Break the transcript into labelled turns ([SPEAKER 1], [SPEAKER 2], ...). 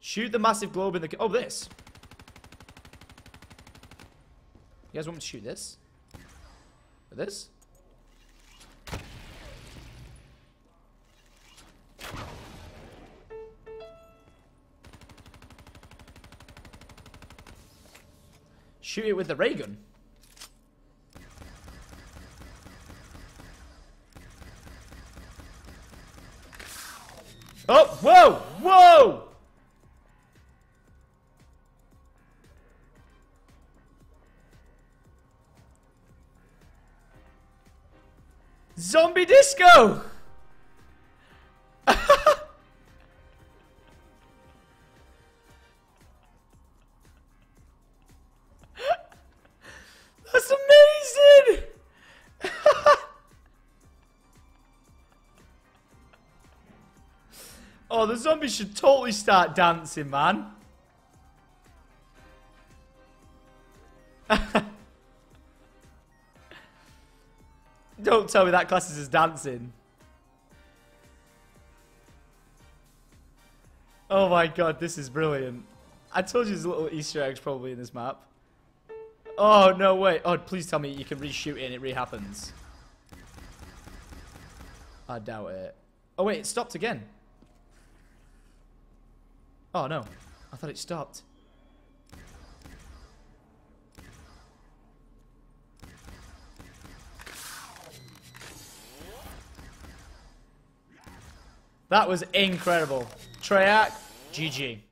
[SPEAKER 1] Shoot the massive globe in the... Oh, this. You guys want me to shoot this? With this? Shoot it with the ray gun. Oh, whoa! Whoa! Zombie disco! That's amazing! Oh, the zombies should totally start dancing, man. Don't tell me that classes as dancing. Oh my god, this is brilliant. I told you there's little Easter eggs probably in this map. Oh, no way. Oh, please tell me you can reshoot it and it re-happens. I doubt it. Oh, wait, it stopped again. Oh, no. I thought it stopped. That was incredible. Treyarch, GG.